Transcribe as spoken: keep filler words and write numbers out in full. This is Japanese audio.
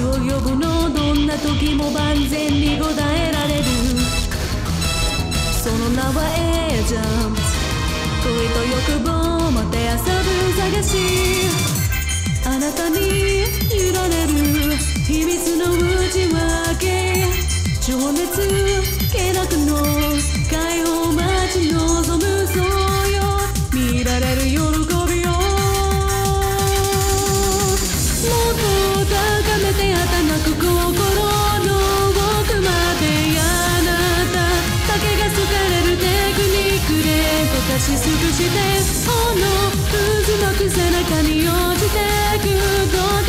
を呼ぶの、どんな時も万全に応えられる。その名はエージャント、恋と欲望まて遊ぶ探し、あなたに委ねる秘密の内訳、情熱気楽の解放待ち望む、そうよ見られる喜びをもっと高めて働く心の奥まで、あなただけが好かれるテクニックで溶かし尽くして、ほんの渦巻く背中に落ちてく